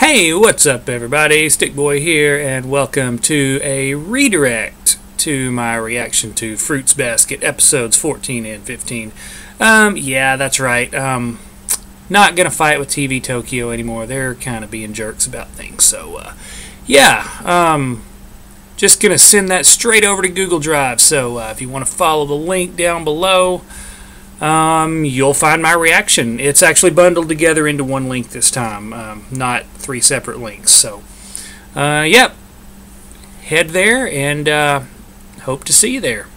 Hey, what's up everybody? Stickboy here, and welcome to a redirect to my reaction to Fruits Basket episodes 14 and 15. Yeah, that's right. Not gonna fight with TV Tokyo anymore. They're kind of being jerks about things. So, just gonna send that straight over to Google Drive. So, if you want to follow the link down below, you'll find my reaction. It's actually bundled together into one link this time, not three separate links. So, yep, head there and hope to see you there.